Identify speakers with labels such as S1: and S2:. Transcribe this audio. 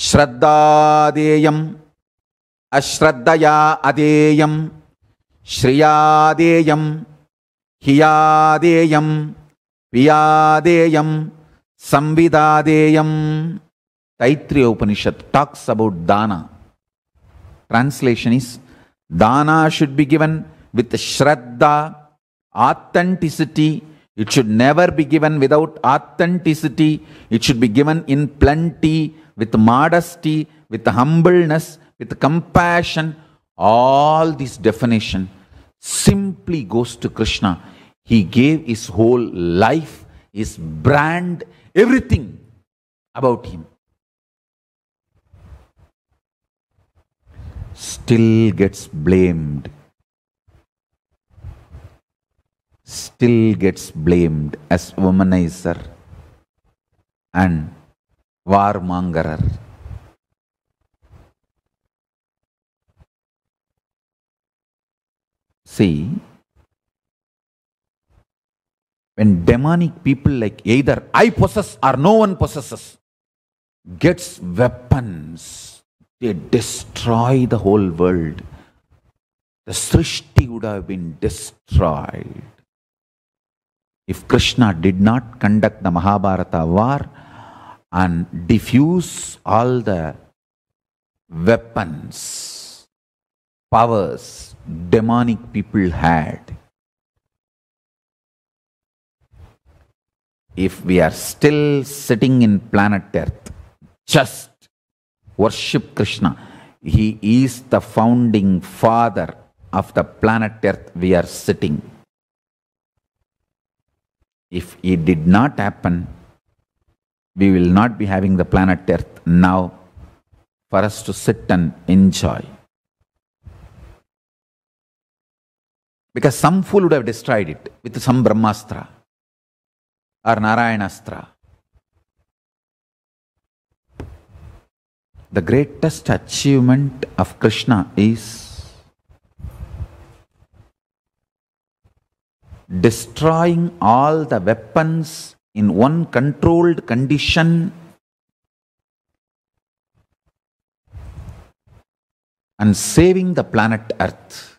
S1: Shraddadeyam Ashraddaya Adeyam Shriyadeyam Hiyadeyam Piyadeyam Samvidadeyam. Taittiriya Upanishad talks about dana. Translation is, dana should be given with shraddha, authenticity. It should never be given without authenticity. It should be given in plenty, with modesty, with humbleness, with compassion. All this definition simply goes to Krishna. He gave his whole life, his brand, everything about him. Still gets blamed. Still gets blamed as womanizer and warmongerer. See, when demonic people like either I possess or no one possesses gets weapons, they destroy the whole world. The Srishti would have been destroyed if Krishna did not conduct the Mahabharata war and diffuse all the weapons, powers demonic people had. If we are still sitting in planet Earth, just worship Krishna. He is the founding father of the planet Earth we are sitting. If it did not happen, we will not be having the planet Earth now for us to sit and enjoy. Because some fool would have destroyed it with some Brahmastra or Narayanastra. The greatest achievement of Krishna is destroying all the weapons in one controlled condition and saving the planet Earth.